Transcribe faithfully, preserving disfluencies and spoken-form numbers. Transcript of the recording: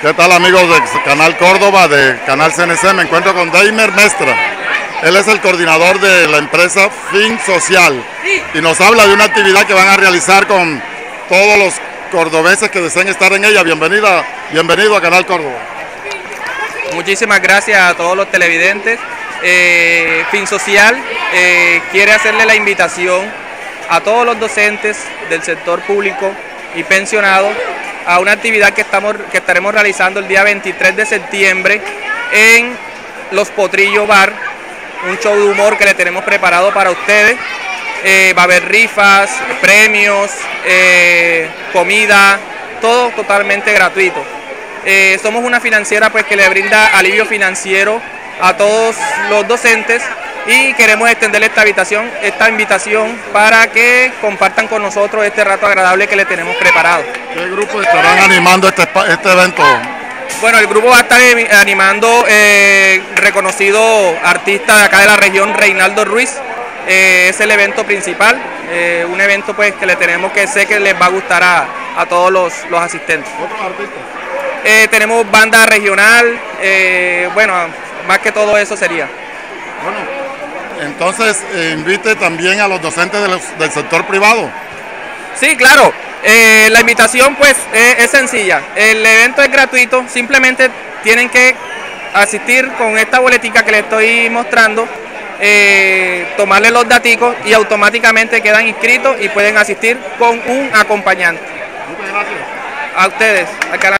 ¿Qué tal, amigos de Canal Córdoba, de Canal C N C? Me encuentro con Deimer Mestra. Él es el coordinador de la empresa Fin Social y nos habla de una actividad que van a realizar con todos los cordobeses que deseen estar en ella. Bienvenida, bienvenido a Canal Córdoba. Muchísimas gracias a todos los televidentes. Eh, Fin Social eh, quiere hacerle la invitación a todos los docentes del sector público y pensionados a una actividad que, estamos, que estaremos realizando el día veintitrés de septiembre en Los Potrillos Bar, un show de humor que le tenemos preparado para ustedes. Eh, va a haber rifas, premios, eh, comida, todo totalmente gratuito. Eh, somos una financiera pues que le brinda alivio financiero a todos los docentes y queremos extenderle esta invitación, esta invitación para que compartan con nosotros este rato agradable que le tenemos preparado. ¿Qué grupo estarán animando este, este evento? Bueno, el grupo va a estar animando eh, reconocido artista de acá de la región, Reinaldo Ruiz. Eh, es el evento principal, eh, un evento pues que le tenemos que sé que les va a gustar a, a todos los, los asistentes. ¿Otros artistas? Eh, tenemos banda regional, eh, bueno, más que todo eso sería. Bueno, entonces eh, invite también a los docentes de los, del sector privado. Sí, claro. Eh, la invitación pues es, es sencilla. El evento es gratuito, simplemente tienen que asistir con esta boletica que les estoy mostrando, eh, tomarle los daticos y automáticamente quedan inscritos y pueden asistir con un acompañante. Muchas gracias. A ustedes, al canal.